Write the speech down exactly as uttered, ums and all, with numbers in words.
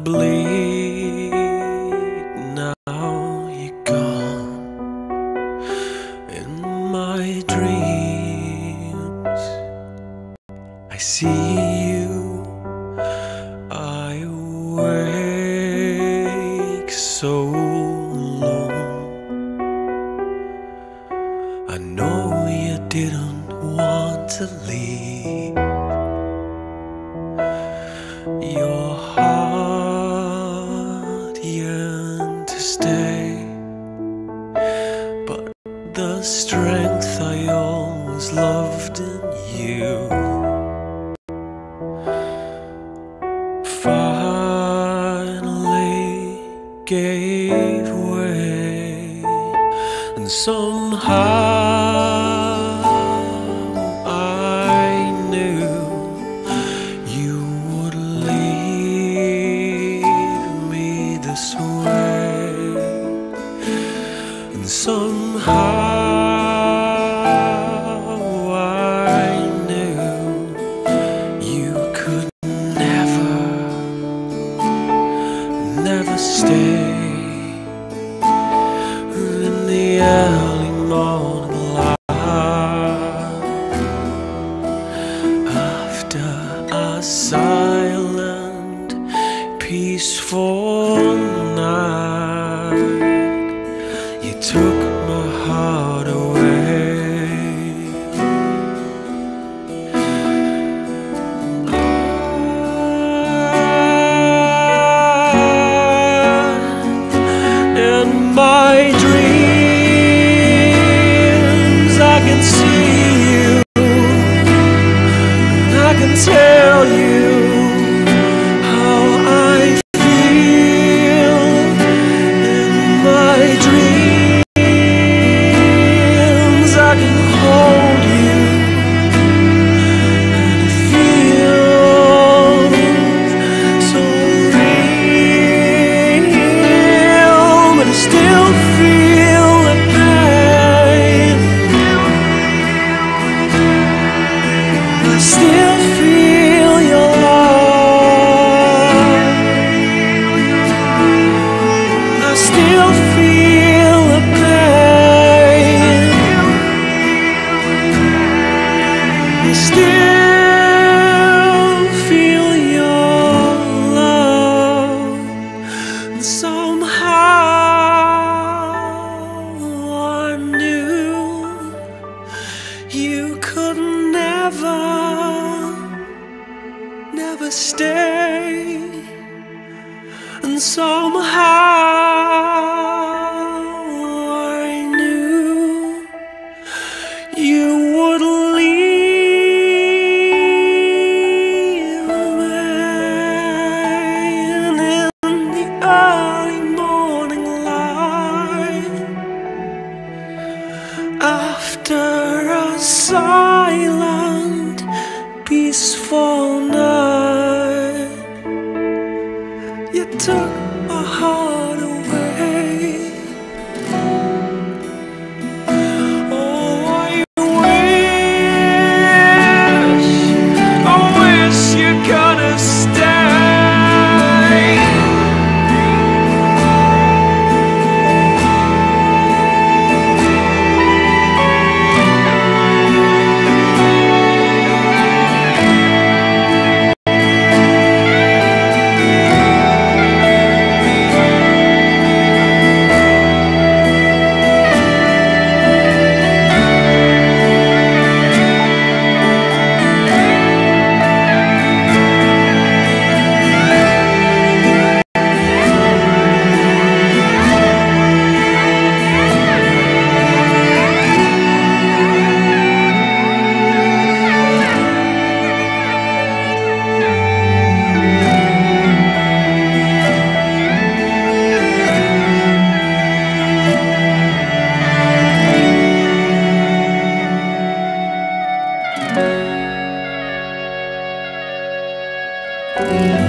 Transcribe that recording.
bleed. Now you're gone. In my dreams I see you. I wake so alone. I know you didn't want to leave. Your heart yearned to stay, but the strength I always loved in you finally gave way. And somehow I knew you would lead me this way. And somehow I knew you could never, never stay. In the early morning light, after a silent, peaceful night, you took my heart away. In my dreams I can see you, and I can tell you how I feel. In my dreams I can hold you, and it feels so real, but I still feel the pain. I still feel your love. I still feel the pain. I still feel your love. And somehow I knew you could never, never stay. And somehow I knew you would leave me. And in the early morning light, after a silent, peaceful night, you took my heart away. Oh, I wish, I wish you could have stayed. Thank you.